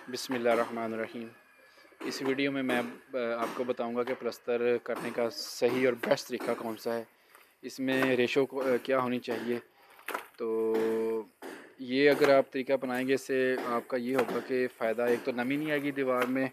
बिस्मिल्लाहिर्रहमानिर्रहीम। इस वीडियो में मैं आपको बताऊंगा कि प्लस्तर करने का सही और बेस्ट तरीका कौन सा है। इसमें रेशो क्या होनी चाहिए। तो ये अगर आप तरीका अपनाएंगे इससे आपका ये होगा कि फ़ायदा, एक तो नमी नहीं आएगी दीवार में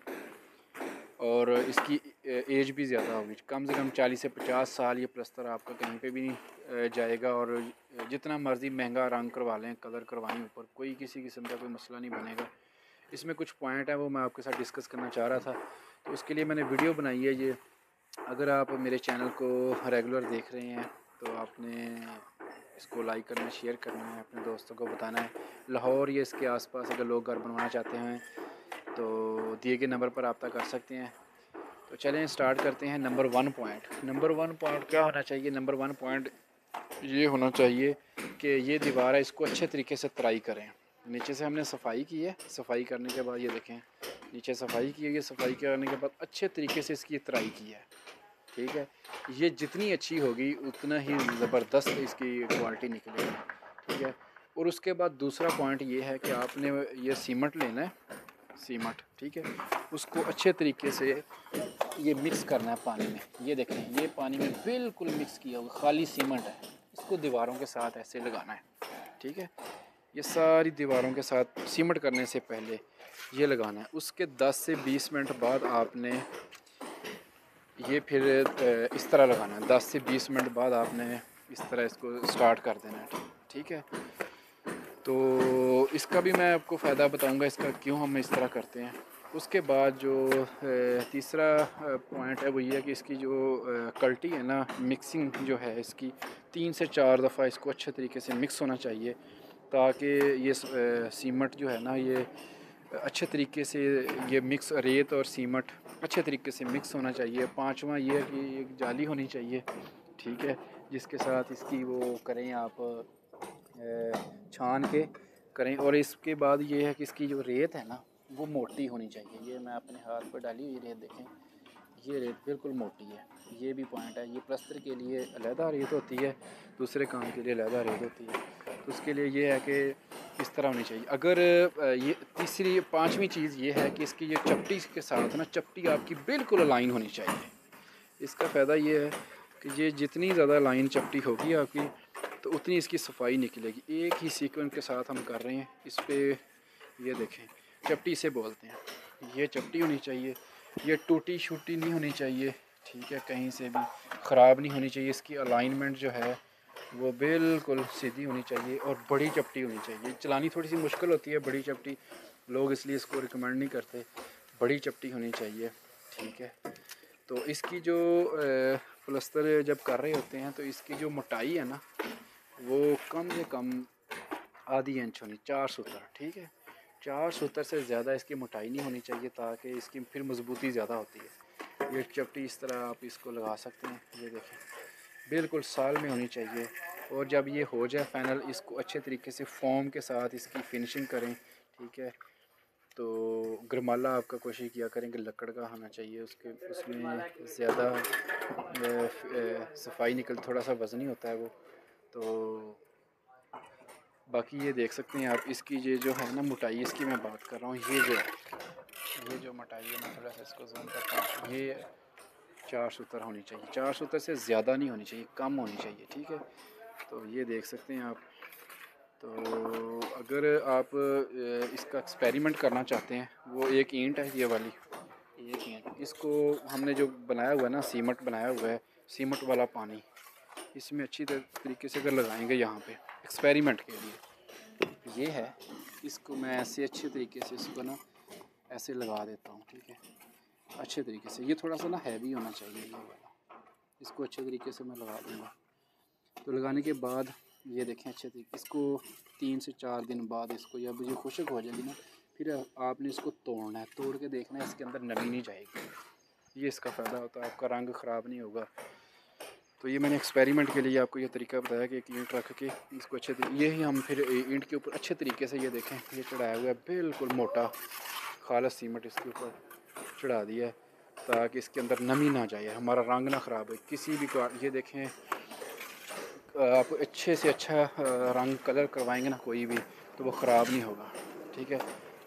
और इसकी एज भी ज़्यादा होगी, कम से कम 40 से 50 साल ये प्लस्तर आपका कहीं पे भी नहीं जाएगा। और जितना मर्ज़ी महंगा रंग करवा लें, कलर करवाएं ऊपर, कोई किसी किस्म का कोई मसला नहीं बनेगा। इसमें कुछ पॉइंट है वो मैं आपके साथ डिस्कस करना चाह रहा था, तो उसके लिए मैंने वीडियो बनाई है ये। अगर आप मेरे चैनल को रेगुलर देख रहे हैं तो आपने इसको लाइक करना है, शेयर करना है, अपने दोस्तों को बताना है। लाहौर या इसके आसपास अगर लोग घर बनवाना चाहते हैं तो दिए गए नंबर पर रब्ता कर सकते हैं। तो चलें स्टार्ट करते हैं। नंबर वन पॉइंट क्या होना चाहिए। नंबर वन पॉइंट ये होना चाहिए कि ये दीवार है, इसको अच्छे तरीके से तराई करें। नीचे से हमने सफाई की है, सफाई करने के बाद ये देखें नीचे सफाई की है, ये सफाई करने के बाद अच्छे तरीके से इसकी तराई की है। ठीक है, ये जितनी अच्छी होगी उतना ही ज़बरदस्त इसकी क्वालिटी निकलेगी। ठीक है, और उसके बाद दूसरा पॉइंट ये है कि आपने ये सीमेंट लेना है, सीमेंट। ठीक है, उसको अच्छे तरीके से ये मिक्स करना है पानी में। ये देखें, ये पानी में बिल्कुल मिक्स किया हुआ खाली सीमेंट है, इसको दीवारों के साथ ऐसे लगाना है। ठीक है, ये सारी दीवारों के साथ सीमेंट करने से पहले ये लगाना है। उसके 10 से 20 मिनट बाद आपने ये फिर इस तरह लगाना है। 10 से 20 मिनट बाद आपने इस तरह इसको स्टार्ट कर देना है। ठीक है, तो इसका भी मैं आपको फ़ायदा बताऊंगा, इसका क्यों हम इस तरह करते हैं। उसके बाद जो तीसरा पॉइंट है वो ये है कि इसकी जो कल्टी है ना, मिक्सिंग जो है इसकी 3 से 4 दफ़ा इसको अच्छे तरीके से मिक्स होना चाहिए, ताकि ये सीमेंट जो है ना ये अच्छे तरीके से ये मिक्स, रेत और सीमेंट अच्छे तरीके से मिक्स होना चाहिए। पांचवा ये है कि एक जाली होनी चाहिए। ठीक है, जिसके साथ इसकी वो करें आप छान के करें। और इसके बाद ये है कि इसकी जो रेत है ना वो मोटी होनी चाहिए। ये मैं अपने हाथ पर डाली हुई रेत देखें, ये रेत बिल्कुल मोटी है। ये भी पॉइंट है। ये प्लस्तर के लिए अलहदा रेत होती है, दूसरे काम के लिए अलहदा रेत होती है। तो उसके लिए ये है कि इस तरह होनी चाहिए। अगर ये तीसरी पांचवी चीज़ ये है कि इसकी ये चपटी के साथ ना, चपटी आपकी बिल्कुल अलाइन होनी चाहिए। इसका फ़ायदा ये है कि ये जितनी ज़्यादा लाइन चपटी होगी आपकी तो उतनी इसकी सफाई निकलेगी। एक ही सीक्वेंस के साथ हम कर रहे हैं इस पर। ये देखें, चपटी से बोलते हैं, ये चपटी होनी चाहिए, ये टूटी शूटी नहीं होनी चाहिए। ठीक है, कहीं से भी ख़राब नहीं होनी चाहिए। इसकी अलाइनमेंट जो है वो बिल्कुल सीधी होनी चाहिए और बड़ी चपटी होनी चाहिए। चलानी थोड़ी सी मुश्किल होती है बड़ी चपटी, लोग इसलिए इसको रिकमेंड नहीं करते। बड़ी चपटी होनी चाहिए। ठीक है, तो इसकी जो प्लस्तर जब कर रहे होते हैं तो इसकी जो मोटाई है ना वो कम से कम आधी इंच होनी, 4 सूत्र। ठीक है, 4 सूत्र से ज़्यादा इसकी मोटाई नहीं होनी चाहिए, ताकि इसकी फिर मजबूती ज़्यादा होती है। ये चपटी इस तरह आप इसको लगा सकते हैं। ये देखें, बिल्कुल साल में होनी चाहिए। और जब ये हो जाए फाइनल, इसको अच्छे तरीके से फोम के साथ इसकी फिनिशिंग करें। ठीक है, तो गरमाला आपका कोशिश किया करें कि लकड़ का होना चाहिए, उसके उसमें ज़्यादा सफाई निकल, थोड़ा सा वज़नी होता है वो। तो बाकी ये देख सकते हैं आप, इसकी ये जो है ना मोटाई, इसकी मैं बात कर रहा हूँ, ये जो मोटाई है, मैं थोड़ा सा इसको जूम करता हूँ, ये 4 सूत्र होनी चाहिए। 4 सूत्र से ज़्यादा नहीं होनी चाहिए, कम होनी चाहिए। ठीक है, तो ये देख सकते हैं आप। तो अगर आप इसका एक्सपेरिमेंट करना चाहते हैं, वो एक ईंट है ये वाली, एक ईंट, इसको हमने जो बनाया हुआ है ना, सीमेंट बनाया हुआ है, सीमेंट वाला पानी इसमें अच्छी तरीके से अगर लगाएंगे यहाँ पे एक्सपेरिमेंट के लिए, ये है, इसको मैं ऐसे अच्छे तरीके से इसको ना ऐसे लगा देता हूँ। ठीक है, अच्छे तरीके से, ये थोड़ा सा ना हैवी होना चाहिए ये वाला, इसको अच्छे तरीके से मैं लगा दूँगा। तो लगाने के बाद ये देखें अच्छे तरीके, इसको 3 से 4 दिन बाद इसको, जब ये खुश्क हो जाएगी ना, फिर आपने इसको तोड़ना है। तोड़ के देखना है इसके अंदर नमी नहीं जाएगी। ये इसका फ़ायदा होता है, आपका रंग ख़राब नहीं होगा। तो ये मैंने एक्सपेरिमेंट के लिए आपको ये तरीका बताया कि एक ईंट रख के इसको अच्छे ये ही हम फिर ईंट के ऊपर अच्छे तरीके से, ये देखें, ये चढ़ाया हुआ है बिल्कुल मोटा खालस सीमेंट इसके ऊपर चढ़ा दिया है, ताकि इसके अंदर नमी ना जाए, हमारा रंग ना ख़राब हो किसी भी का। ये देखें, आप अच्छे से अच्छा रंग कलर करवाएंगे ना कोई भी, तो वो ख़राब नहीं होगा। ठीक है,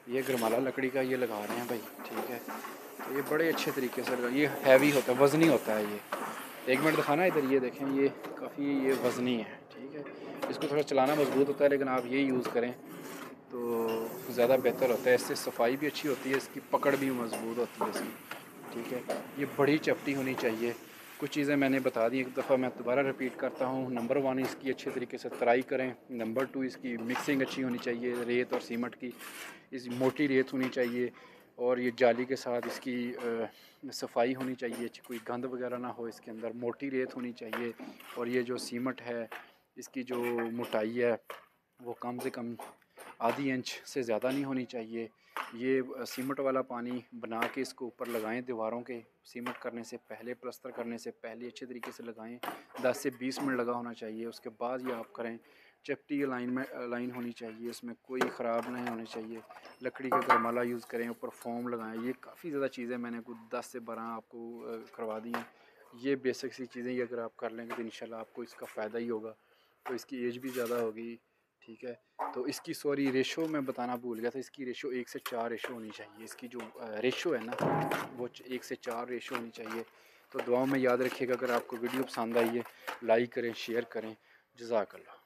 ये गरमाला लकड़ी का ये लगा रहे हैं भाई, ठीक है। तो ये बड़े अच्छे तरीके से लगा, ये हैवी होता है, वज़नी होता है ये। एक मिनट दिखाना इधर, ये देखें ये काफ़ी ये वज़नी है, ठीक है। इसको थोड़ा चलाना मजबूत होता है, लेकिन आप ये यूज़ करें तो ज़्यादा बेहतर होता है। इससे सफाई भी अच्छी होती है, इसकी पकड़ भी मजबूत होती है इसकी, ठीक है। ये बड़ी चपटी होनी चाहिए। कुछ चीज़ें मैंने बता दी, एक दफ़ा मैं दोबारा रिपीट करता हूँ। नंबर 1 इसकी अच्छे तरीके से तराई करें। नंबर 2 इसकी मिक्सिंग अच्छी होनी चाहिए, रेत और सीमेंट की। इस मोटी रेत होनी चाहिए, और ये जाली के साथ इसकी सफाई होनी चाहिए, कोई गंद वगैरह ना हो इसके अंदर। मोटी रेत होनी चाहिए, और ये जो सीमेंट है इसकी जो मोटाई है वो कम से कम आधी इंच से ज़्यादा नहीं होनी चाहिए। ये सीमेंट वाला पानी बना के इसको ऊपर लगाएं दीवारों के, सीमेंट करने से पहले, प्लस्तर करने से पहले अच्छे तरीके से लगाएं। 10 से 20 मिनट लगा होना चाहिए। उसके बाद ये आप करें। चपटी लाइन होनी चाहिए, इसमें कोई ख़राब नहीं होनी चाहिए। लकड़ी का गरमाला यूज़ करें, ऊपर फोम लगाएं। ये काफ़ी ज़्यादा चीज़ें मैंने कुछ 10 से 12 आपको करवा दी हैं। ये बेसिक सी चीज़ें, ये अगर आप कर लेंगे तो इंशाल्लाह आपको इसका फ़ायदा ही होगा। तो इसकी एज भी ज़्यादा होगी, ठीक है। तो इसकी सॉरी रेशो मैं बताना भूल गया था, इसकी रेशो 1 से 4 रेशो होनी चाहिए। इसकी जो रेशो है ना वो 1 से 4 रेशो होनी चाहिए। तो दुआओं में याद रखिएगा। अगर आपको वीडियो पसंद आई है, लाइक करें, शेयर करें। जज़ाकल्लाह।